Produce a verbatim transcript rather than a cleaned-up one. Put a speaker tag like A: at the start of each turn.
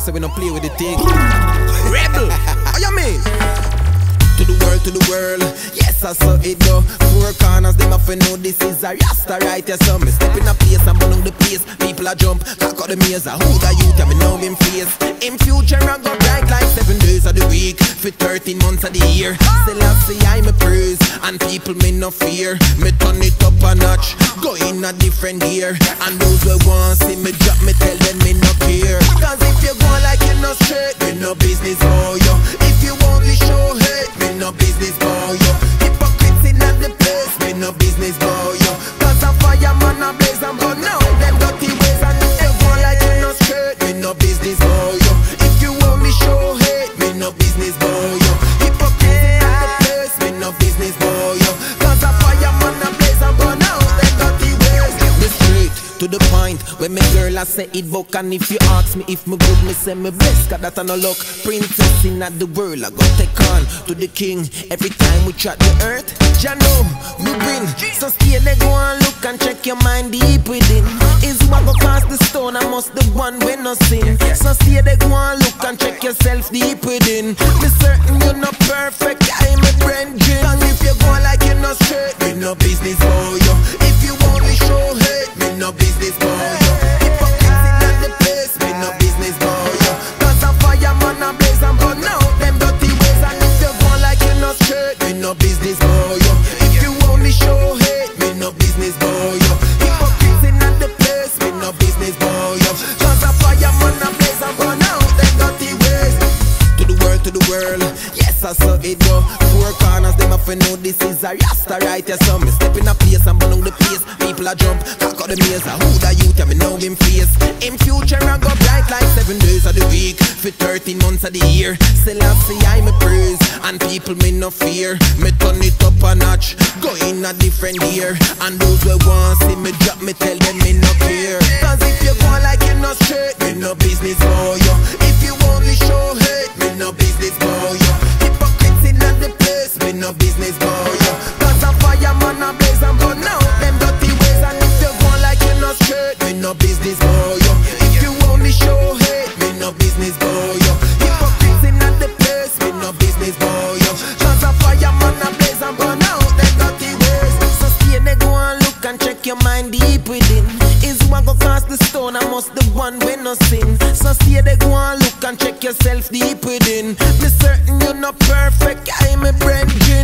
A: so we don't play with the thing. Rebel, how you mean? To the world, to the world, yes I saw it go. Four corners, them have to know this is a Rasta right here. So me step in a place and burn on the place. People a jump, cock out the maze. Who the youth and me know him face. In future I go bright like seven days of the week, for thirteen months of the year. Still I see I me praise, and people me no fear. Me turn it up a notch, go in a different gear. And those who want see me drop, me tell them me no care. Cause if you go like you no straight, me no business for you. If you only show hate, me no business for you. Hypocrites in the place, me no business for you. Cause a fireman a blaze and burn out them dirty ways. And if you go like you no straight, me no business for you. If you only show hate, me no business for you. Hypocrites in the place, me no business for you. Cause a fireman a blaze and burn out them dirty ways. Me straight to the point, when me girl I say it book. And if you ask me if me good, me say me blessed, cause that a no luck. Princess in the world I go take on to the king. Every time we trot the earth, ya know me win. So stay there, go and look and check your mind deep within. Is what go cast the stone, I must the one when no sin. So stay there, go and look and check yourself deep within. Me certain you're not perfect, I'm a friend. And if you go like you're not straight, me no business for you. If you only show hate, me no business for you. Hypocrites in the place, me no business for you. Cause a fireman a blaze and burn out them dirty ways. And if you go like you're not straight, me no business for you. If you only show hate, me no business for you. Hypocrites in the place, me no business for you. Cause a fireman a blaze and burn out them dirty ways. To the world, to the world, yes I saw it go. Four corners, them have to know this is a Rasta right here. So me step in a place and burn on the place. People a jump, cock out the maze. Who the youth and me know him face. In future I go bright like seven days of the week, for thirteen months of the year. Still I see I me praise, and people me no fear. Me turn it up a notch, go in a different gear. And those who want see me drop, me tell them me no care. Cause if you go like you no straight, me no business for you. If you only show hate, me no business for you. Hypocrites in the place, me no business for you. Cause a fireman a blaze and burn out them dirty ways. And if you go like you no straight, me no business for you. If you only show hate, me no business for you. Hypocrites in the place, me no business for you. Cause a fireman a blaze and burn out them dirty ways. So stay there, go and look and check your mind deep within. Is what go cast the stone, I must the one when no sin. So stay there, go and look and check yourself deep within. Me certain you're not perfect, I'm a friend.